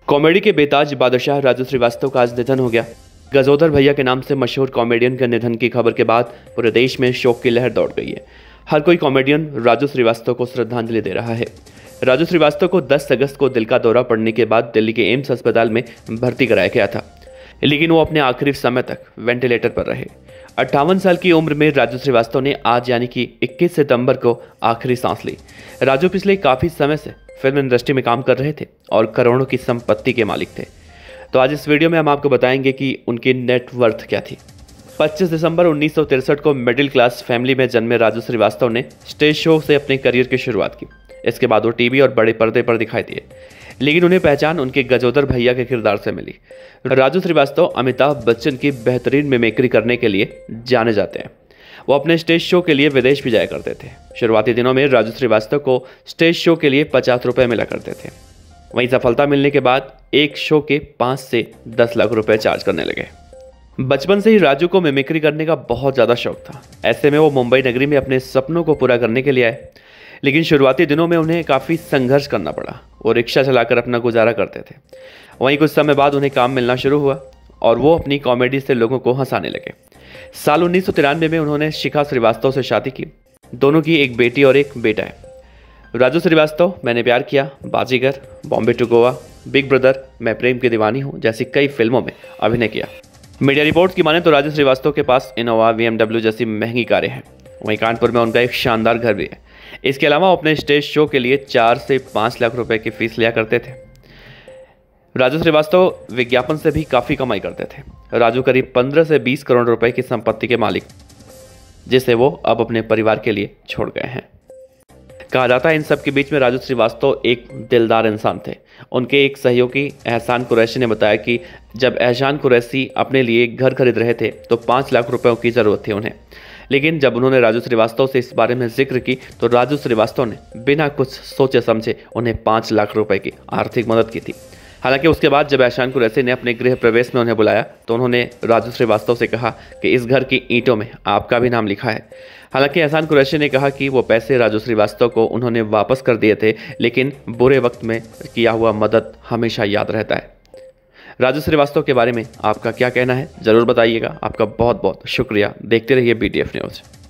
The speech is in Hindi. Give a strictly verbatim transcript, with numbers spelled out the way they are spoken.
कॉमेडी के बेताज बादशाह राजू श्रीवास्तव का आज निधन हो गया। गजोदर भैया के नाम से मशहूर कॉमेडियन के निधन की खबर के बाद पूरे देश में शोक की लहर दौड़ गई है। हर कोई कॉमेडियन राजू श्रीवास्तव को श्रद्धांजलि दे रहा है। राजू श्रीवास्तव को दस अगस्त को दिल का दौरा पड़ने के बाद दिल्ली के एम्स अस्पताल में भर्ती कराया गया था, लेकिन वो अपने आखिरी समय तक वेंटिलेटर पर रहे। अट्ठावन साल की उम्र में राजू श्रीवास्तव ने आज यानी कि इक्कीस सितंबर को आखिरी सांस ली। राजू पिछले काफ़ी समय से फिल्म इंडस्ट्री में काम कर रहे थे और करोड़ों की संपत्ति के मालिक थे। तो आज इस वीडियो में हम आपको बताएंगे कि उनकी नेट वर्थ क्या थी। पच्चीस दिसंबर उन्नीस सौ तिरसठ को मिडिल क्लास फैमिली में जन्मे राजू श्रीवास्तव ने स्टेज शो से अपने करियर की शुरुआत की। इसके बाद वो टीवी और बड़े पर्दे पर दिखाई दिए, लेकिन उन्हें पहचान उनके गजोदर भैया के किरदार से मिली। राजू श्रीवास्तव अमिताभ बच्चन की बेहतरीन मिमिक्री करने के लिए जाने जाते हैं। वो अपने स्टेज शो के लिए विदेश भी जाया करते थे। शुरुआती दिनों में राजू श्रीवास्तव को स्टेज शो के लिए पचास रुपये मिला करते थे। वहीं सफलता मिलने के बाद एक शो के पाँच से दस लाख रुपए चार्ज करने लगे। बचपन से ही राजू को मिमिक्री करने का बहुत ज़्यादा शौक था। ऐसे में वो मुंबई नगरी में अपने सपनों को पूरा करने के लिए आए, लेकिन शुरुआती दिनों में उन्हें काफ़ी संघर्ष करना पड़ा। वो रिक्शा चलाकर अपना गुजारा करते थे। वहीं कुछ समय बाद उन्हें काम मिलना शुरू हुआ और वो अपनी कॉमेडी से लोगों को हंसाने लगे। साल उन्नीस सौ तिरानवे में उन्होंने शिखा श्रीवास्तव से शादी की। दोनों की एक बेटी और एक बेटा है। Raju Srivastava Maine Pyar Kiya, Baazigar, Bombay to Goa, big brother, Main Prem की दीवानी हूँ जैसी कई फिल्मों में अभिनय किया। मीडिया रिपोर्ट्स की माने तो राजू श्रीवास्तव के पास इनोवा, बी एम डब्ल्यू जैसी महंगी कारें हैं। वहीं कानपुर में उनका एक शानदार घर भी है। इसके अलावा वो अपने स्टेज शो के लिए चार से पाँच लाख रुपए की फीस लिया करते थे। राजू श्रीवास्तव विज्ञापन से भी काफ़ी कमाई करते थे। राजू करीब पंद्रह से बीस करोड़ रुपए की संपत्ति के मालिक, जिसे वो अब अपने परिवार के लिए छोड़ गए हैं। कहा जाता है इन सब के बीच में राजू श्रीवास्तव एक दिलदार इंसान थे। उनके एक सहयोगी एहसान कुरैशी ने बताया कि जब एहसान कुरैशी अपने लिए एक घर खरीद रहे थे तो पाँच लाख रुपयों की ज़रूरत थी उन्हें, लेकिन जब उन्होंने राजू श्रीवास्तव से इस बारे में जिक्र की तो राजू श्रीवास्तव ने बिना कुछ सोचे समझे उन्हें पाँच लाख रुपए की आर्थिक मदद की थी। हालांकि उसके बाद जब एहसान कुरैशी ने अपने गृह प्रवेश में उन्हें बुलाया तो उन्होंने राजू श्रीवास्तव से कहा कि इस घर की ईंटों में आपका भी नाम लिखा है। हालांकि एहसान कुरैशी ने कहा कि वो पैसे राजू श्रीवास्तव को उन्होंने वापस कर दिए थे, लेकिन बुरे वक्त में किया हुआ मदद हमेशा याद रहता है। राजू श्रीवास्तव के बारे में आपका क्या कहना है, ज़रूर बताइएगा। आपका बहुत बहुत शुक्रिया। देखते रहिए बी टी एफ न्यूज़।